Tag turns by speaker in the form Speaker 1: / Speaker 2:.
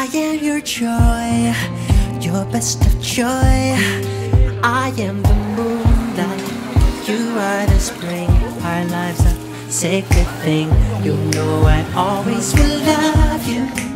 Speaker 1: I am your joy, your best of joy. I am the moonlight, you are the spring. Our lives are a sacred thing. You know I always will love you.